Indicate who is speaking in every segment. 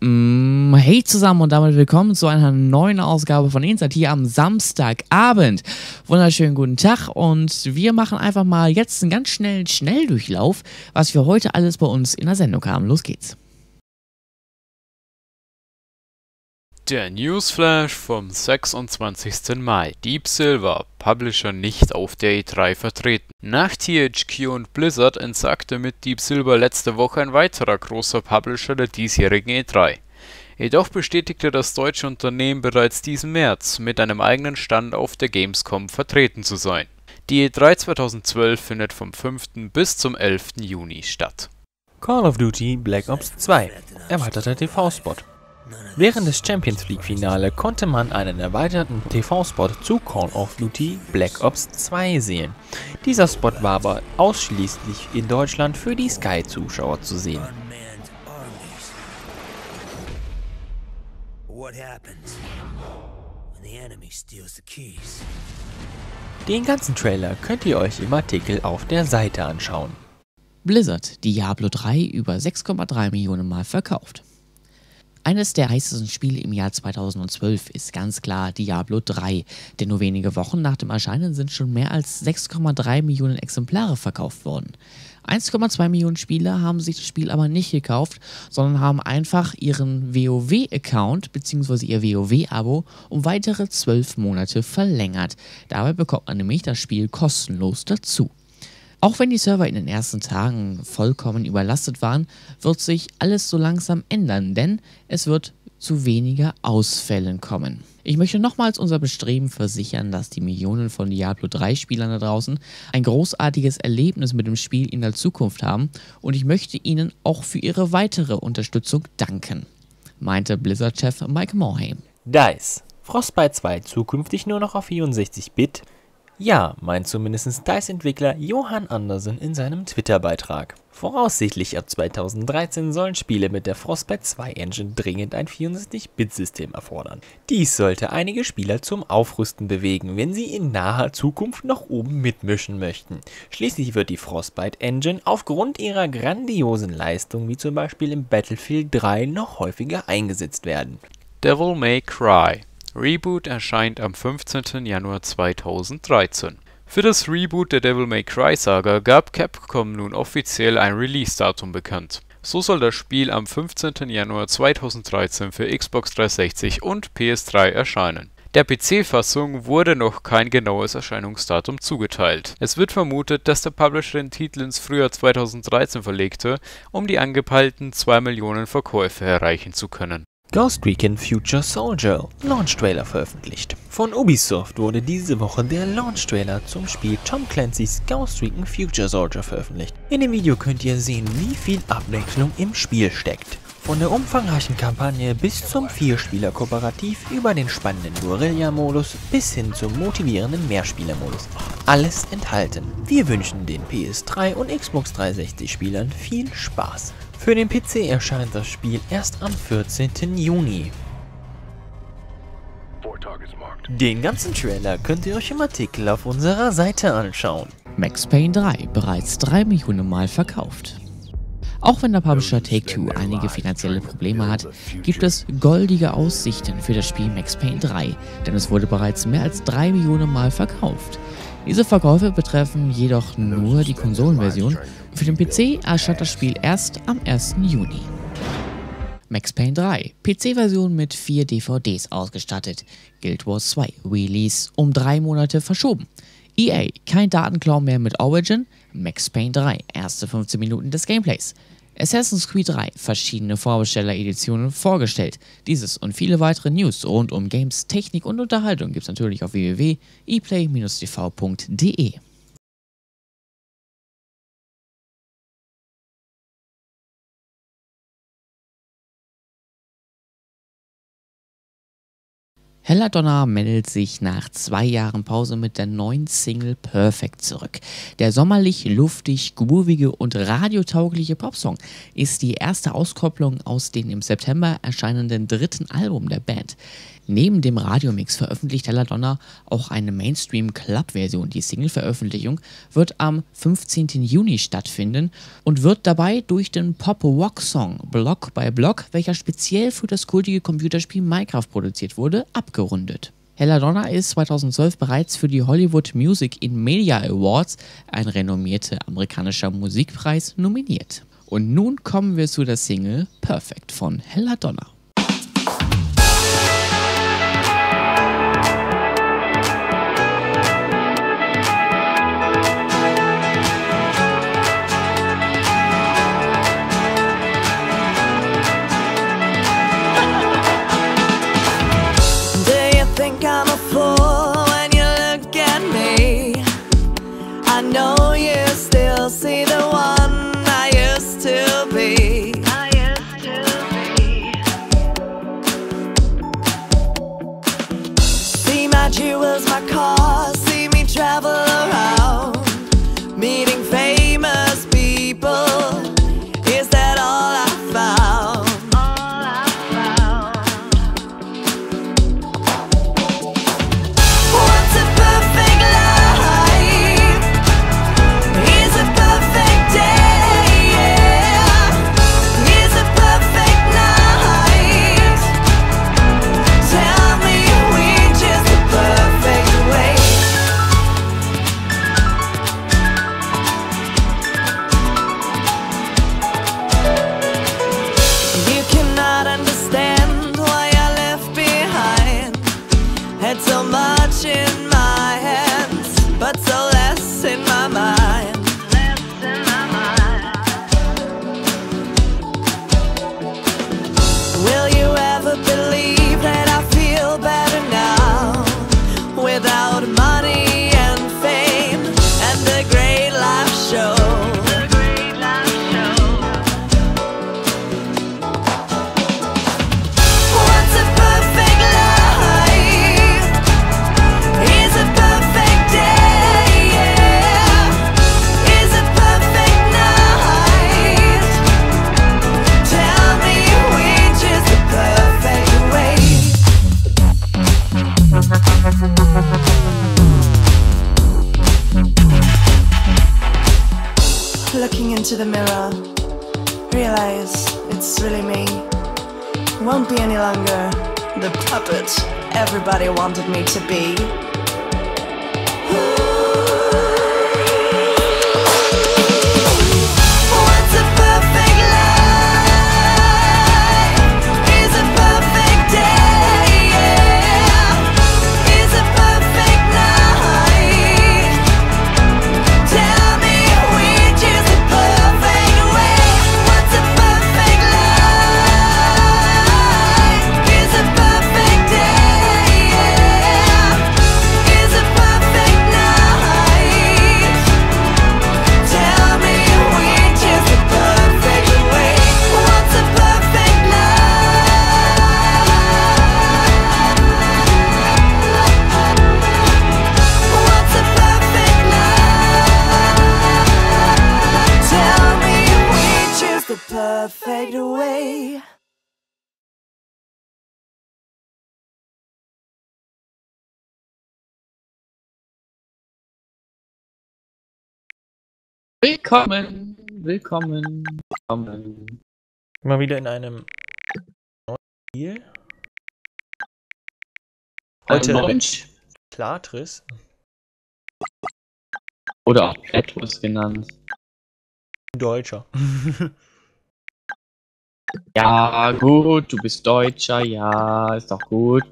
Speaker 1: Hey zusammen und damit willkommen zu einer neuen Ausgabe von Inside hier am Samstagabend. Wunderschönen guten Tag und wir machen einfach mal jetzt einen ganz schnellen Schnelldurchlauf, was wir heute alles bei uns in der Sendung haben. Los geht's.
Speaker 2: Der Newsflash vom 26. Mai. Deep Silver, Publisher nicht auf der E3 vertreten. Nach THQ und Blizzard entsagte mit Deep Silver letzte Woche ein weiterer großer Publisher der diesjährigen E3. Jedoch bestätigte das deutsche Unternehmen bereits diesen März, mit einem eigenen Stand auf der Gamescom vertreten zu sein. Die E3 2012 findet vom 5. bis zum 11. Juni statt.
Speaker 3: Call of Duty Black Ops 2 – erweiterter TV-Spot. Während des Champions League-Finale konnte man einen erweiterten TV-Spot zu Call of Duty Black Ops 2 sehen. Dieser Spot war aber ausschließlich in Deutschland für die Sky-Zuschauer zu sehen. Den ganzen Trailer könnt ihr euch im Artikel auf der Seite anschauen.
Speaker 1: Blizzard, Diablo 3 über 6,3 Millionen Mal verkauft. Eines der heißesten Spiele im Jahr 2012 ist ganz klar Diablo 3, denn nur wenige Wochen nach dem Erscheinen sind schon mehr als 6,3 Millionen Exemplare verkauft worden. 1,2 Millionen Spieler haben sich das Spiel aber nicht gekauft, sondern haben einfach ihren WoW-Account bzw. ihr WoW-Abo um weitere 12 Monate verlängert. Dabei bekommt man nämlich das Spiel kostenlos dazu. Auch wenn die Server in den ersten Tagen vollkommen überlastet waren, wird sich alles so langsam ändern, denn es wird zu weniger Ausfällen kommen. Ich möchte nochmals unser Bestreben versichern, dass die Millionen von Diablo 3 Spielern da draußen ein großartiges Erlebnis mit dem Spiel in der Zukunft haben und ich möchte ihnen auch für ihre weitere Unterstützung danken, meinte Blizzard-Chef Mike Morhaime.
Speaker 3: DICE – Frostbite 2 zukünftig nur noch auf 64-Bit? Ja, meint zumindest DICE-Entwickler Johan Andersen in seinem Twitter-Beitrag. Voraussichtlich ab 2013 sollen Spiele mit der Frostbite 2 Engine dringend ein 64-Bit-System erfordern. Dies sollte einige Spieler zum Aufrüsten bewegen, wenn sie in naher Zukunft noch oben mitmischen möchten. Schließlich wird die Frostbite Engine aufgrund ihrer grandiosen Leistung, wie zum Beispiel im Battlefield 3, noch häufiger eingesetzt werden.
Speaker 2: Devil May Cry Reboot erscheint am 15. Januar 2013. Für das Reboot der Devil May Cry Saga gab Capcom nun offiziell ein Release-Datum bekannt. So soll das Spiel am 15. Januar 2013 für Xbox 360 und PS3 erscheinen. Der PC-Fassung wurde noch kein genaues Erscheinungsdatum zugeteilt. Es wird vermutet, dass der Publisher den Titel ins Frühjahr 2013 verlegte, um die angepeilten 2 Millionen Verkäufe erreichen zu können.
Speaker 3: Ghost Recon Future Soldier Launch-Trailer veröffentlicht. Von Ubisoft wurde diese Woche der Launch-Trailer zum Spiel Tom Clancy's Ghost Recon Future Soldier veröffentlicht. In dem Video könnt ihr sehen, wie viel Abwechslung im Spiel steckt. Von der umfangreichen Kampagne bis zum 4-Spieler-Kooperativ über den spannenden Guerilla-Modus bis hin zum motivierenden Mehrspieler-Modus. Alles enthalten. Wir wünschen den PS3 und Xbox 360-Spielern viel Spaß. Für den PC erscheint das Spiel erst am 14. Juni. Den ganzen Trailer könnt ihr euch im Artikel auf unserer Seite anschauen.
Speaker 1: Max Payne 3 bereits 3 Millionen Mal verkauft. Auch wenn der Publisher Take-Two einige finanzielle Probleme hat, gibt es goldige Aussichten für das Spiel Max Payne 3, denn es wurde bereits mehr als 3 Millionen Mal verkauft. Diese Verkäufe betreffen jedoch nur die Konsolenversion. Für den PC erscheint das Spiel erst am 1. Juni. Max Payne 3, PC-Version mit 4 DVDs ausgestattet. Guild Wars 2, Release um 3 Monate verschoben. EA, kein Datenklau mehr mit Origin. Max Payne 3, erste 15 Minuten des Gameplays. Assassin's Creed 3, verschiedene Vorbesteller-Editionen vorgestellt. Dieses und viele weitere News rund um Games, Technik und Unterhaltung gibt es natürlich auf www.eplay-tv.de. Helladonna meldet sich nach 2 Jahren Pause mit der neuen Single Perfect zurück. Der sommerlich, luftig, groovige und radiotaugliche Popsong ist die erste Auskopplung aus dem im September erscheinenden 3. Album der Band. Neben dem Radiomix veröffentlicht Helladonna auch eine Mainstream-Club-Version. Die Single-Veröffentlichung wird am 15. Juni stattfinden und wird dabei durch den Pop-Rock-Song Block by Block, welcher speziell für das kultige Computerspiel Minecraft produziert wurde, abgerundet. Helladonna ist 2012 bereits für die Hollywood Music in Media Awards, ein renommierter amerikanischer Musikpreis, nominiert. Und nun kommen wir zu der Single Perfect von Helladonna.
Speaker 4: See the one I used to be. See my jewels, my cars, see me travel around, meeting famous people. Is that all I found? What's a perfect life? Is a perfect day, yeah. Is a perfect night. Tell me which is the perfect way. You cannot understand why I left behind. Had so much in my hands, but so less in my mind. Will you ever believe that I feel better now? Without money and fame and the great life show. What's a perfect life? Is a perfect day, yeah. Is a perfect night. Tell me which is the perfect way. Looking into the mirror, realize it's really me. Won't be any longer the puppet everybody wanted me to be. What's a perfect life? Is a perfect day, yeah. Is a perfect night. Tell me which is the perfect way. What's a perfect life? Is a perfect day, yeah. Is a perfect night. Tell me which is the perfect way. What's a perfect life? What's a perfect life? Tell me which is the perfect way.
Speaker 1: Willkommen, willkommen, willkommen.
Speaker 3: Mal wieder in einem neuen Spiel. Heute
Speaker 1: Launch
Speaker 3: Klartriss.
Speaker 1: oder auch Petrus genannt.
Speaker 3: Deutscher.
Speaker 1: Ja, gut, du bist Deutscher, ja, ist doch gut.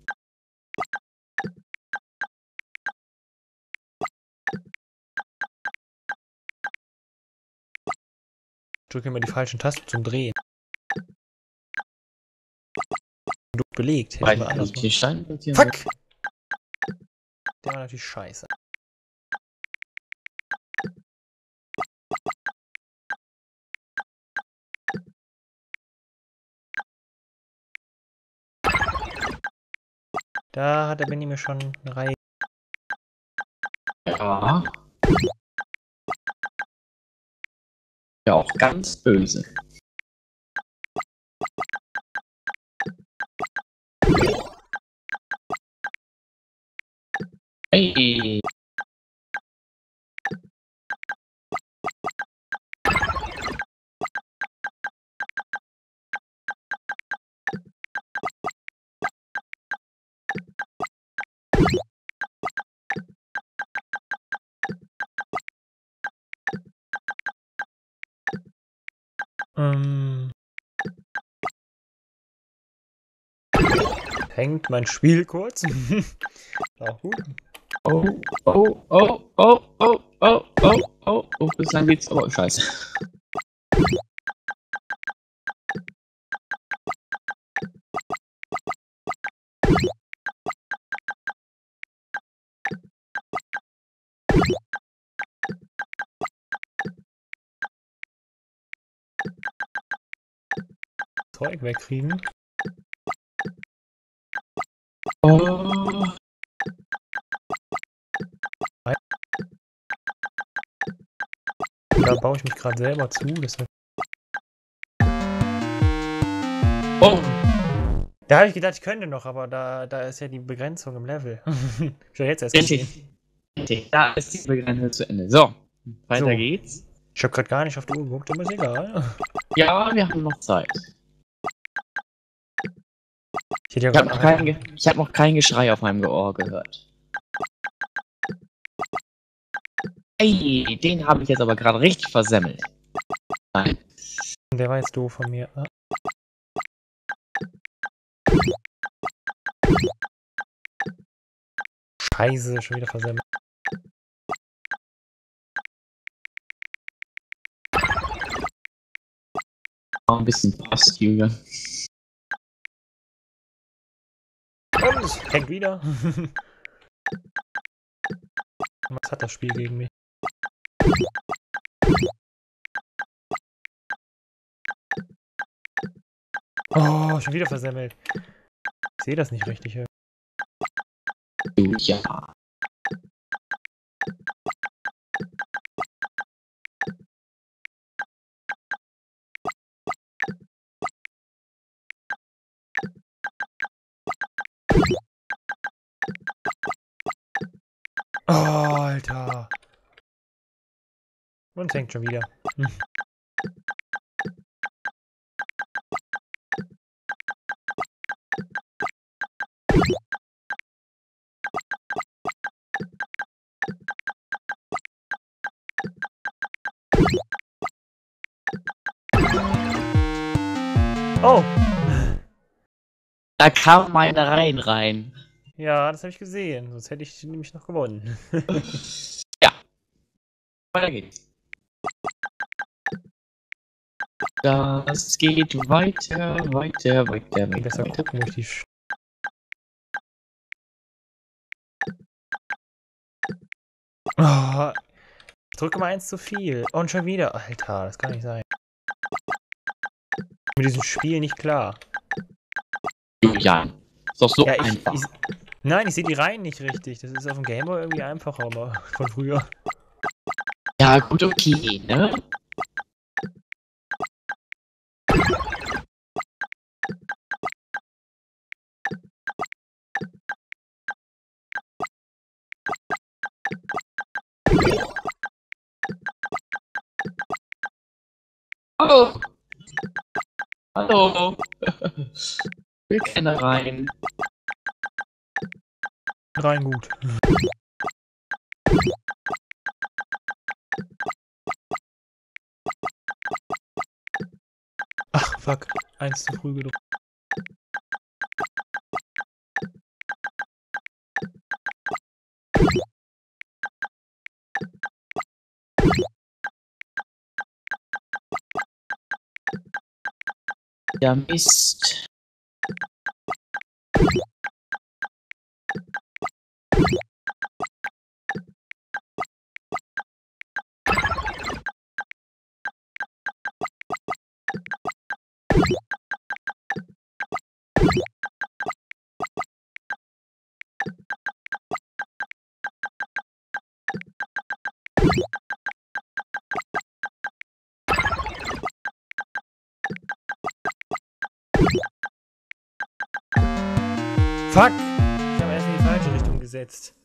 Speaker 3: Drücke immer die falschen Tasten zum Drehen. Du belegt. Hätte ich mal anders machen.
Speaker 1: Stein
Speaker 3: Fuck! Der war natürlich scheiße. Da hat der Benny mir schon eine Reihe.
Speaker 1: Ja. Ja, auch ganz böse. Ey.
Speaker 3: Hängt mein Spiel kurz. Auch gut.
Speaker 1: Oh, bis dann geht's. Oh, scheiße.
Speaker 3: Zeug wegkriegen.
Speaker 1: Oh.
Speaker 3: Da baue ich mich gerade selber zu. Deshalb.
Speaker 1: Oh.
Speaker 3: Da habe ich gedacht, ich könnte noch, aber da ist ja die Begrenzung im Level. Schon jetzt erst gesehen.
Speaker 1: Richtig. Da ist die Begrenzung zu Ende. So, weiter
Speaker 3: So.
Speaker 1: geht's.
Speaker 3: Ich habe gerade gar nicht auf die Uhr geguckt, aber ist egal.
Speaker 1: Ja, wir haben noch Zeit.
Speaker 3: Ich hätte ja
Speaker 1: Ich habe
Speaker 3: gerade
Speaker 1: hab noch kein Geschrei auf meinem Ohr gehört. Ey, den habe ich jetzt aber gerade richtig versemmelt. Nein.
Speaker 3: Der war jetzt doof von mir. Ah. Scheiße, schon wieder versemmelt.
Speaker 1: Ein bisschen Post, Junge.
Speaker 3: Und hängt wieder. Was hat das Spiel gegen mich? Oh, schon wieder versemmelt. Ich sehe das nicht richtig. Ja.
Speaker 1: Ja.
Speaker 3: Oh, Alter. Und hängt schon wieder. Oh!
Speaker 1: Da kam meine Reihen rein.
Speaker 3: Ja, das habe ich gesehen. Sonst hätte ich nämlich noch gewonnen.
Speaker 1: Ja. Weiter geht's. Das geht weiter.
Speaker 3: Besser gucken, wo ich die. Oh, ich drücke mal eins zu viel. Und schon wieder. Alter, das kann nicht sein. Mit diesem Spiel nicht klar.
Speaker 1: Julian. Ist doch so
Speaker 3: Ja,
Speaker 1: einfach.
Speaker 3: Nein, ich sehe die Reihen nicht richtig. Das ist auf dem Gameboy irgendwie einfacher, aber von früher.
Speaker 1: Ja, gut, okay, ne? Hallo. Hallo. Will keiner rein.
Speaker 3: Rein gut. Ach, fuck. Eins zu früh gedrückt.
Speaker 1: Ja, Mist.
Speaker 3: Fuck! Ich habe erst in die falsche Richtung gesetzt.